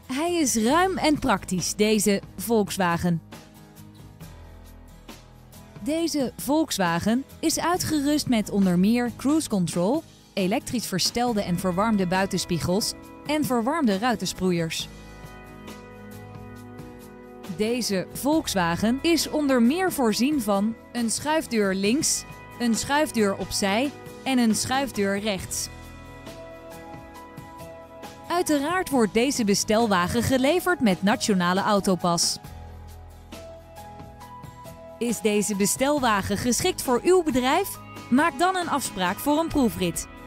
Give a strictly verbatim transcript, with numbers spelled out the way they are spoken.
Hij is ruim en praktisch, deze Volkswagen. Deze Volkswagen is uitgerust met onder meer cruise control, elektrisch verstelde en verwarmde buitenspiegels en verwarmde ruitensproeiers. Deze Volkswagen is onder meer voorzien van een schuifdeur links, een schuifdeur opzij en een schuifdeur rechts. Uiteraard wordt deze bestelwagen geleverd met Nationale Autopas. Is deze bestelwagen geschikt voor uw bedrijf? Maak dan een afspraak voor een proefrit.